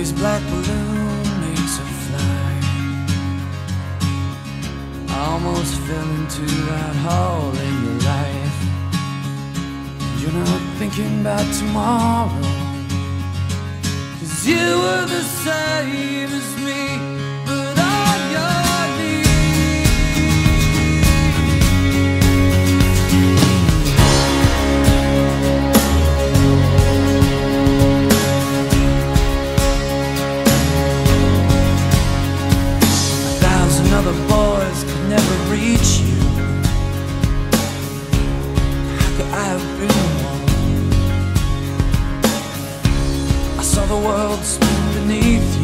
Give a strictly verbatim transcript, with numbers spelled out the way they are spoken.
Baby's black balloon makes her fly. I almost fell into that hole in your life. You're not thinking about tomorrow, 'cause you were the same as me, but on your other boys could never reach you. How could I have been one? I saw the world spin beneath you.